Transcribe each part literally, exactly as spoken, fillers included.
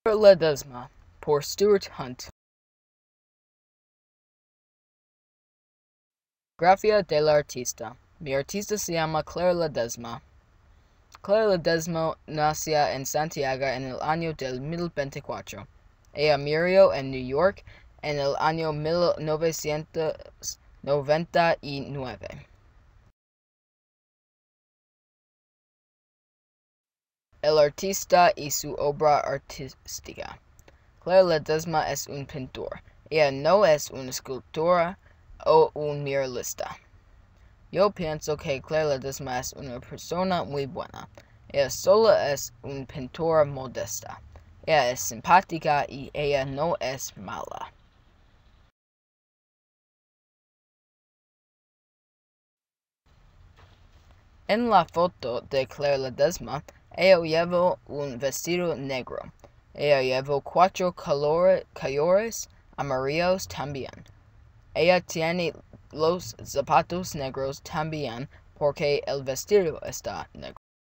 Ledesma, por Stuart Hunt. Grafía del artista. Mi artista se llama Clara Ledesma. Clara Ledesma nació en Santiago en el año del mil veinticuatro. Ella murió en New York en el año mil novecientos noventa y nueve. El artista y su obra artística. Clara Ledesma es un pintor. Ella no es una escultora o un muralista. Yo pienso que Clara Ledesma es una persona muy buena. Ella solo es una pintora modesta. Ella es simpática y ella no es mala. En la foto de Clara Ledesma, ella lleva un vestido negro. Ella lleva cuatro colores amarillos también. Ella tiene los zapatos negros también porque el vestido está negro.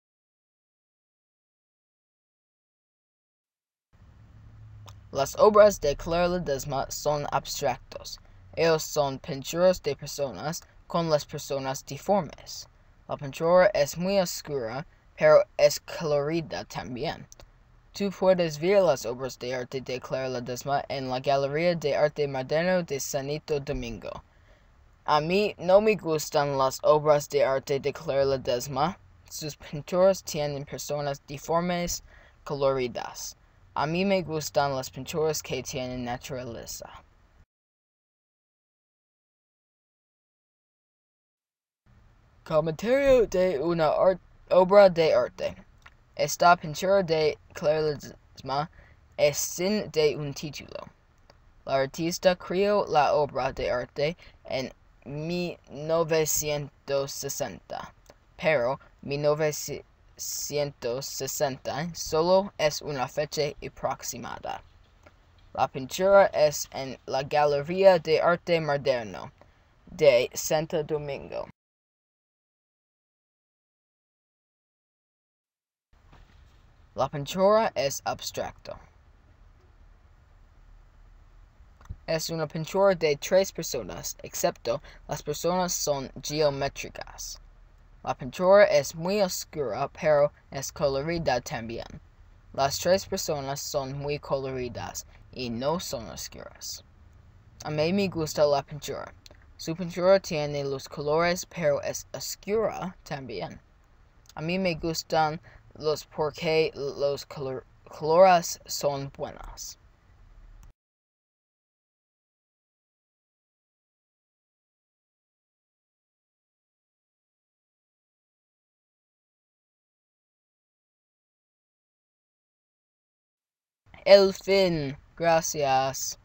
Las obras de Clara Ledesma son abstractos. Ellos son pinturas de personas con las personas deformes. La pintura es muy oscura, pero es colorida también. Tú puedes ver las obras de arte de Clara Ledesma en la Galería de Arte Moderno de Santo Domingo. A mí no me gustan las obras de arte de Clara Ledesma. Sus pinturas tienen personas deformes coloridas. A mí me gustan las pinturas que tienen naturaleza. Comentario de una obra de arte. Esta pintura de Clara Ledesma es sin de un título. La artista creó la obra de arte en mil novecientos sesenta, pero mil novecientos sesenta solo es una fecha aproximada. La pintura es en la Galería de Arte Moderno de Santo Domingo. La pintura es abstracto. Es una pintura de tres personas, excepto las personas son geométricas. La pintura es muy oscura, pero es colorida también. Las tres personas son muy coloridas y no son oscuras. A mí me gusta la pintura. Su pintura tiene los colores, pero es oscura también. A mí me gustan los porque los color colores son buenas. El fin. Gracias.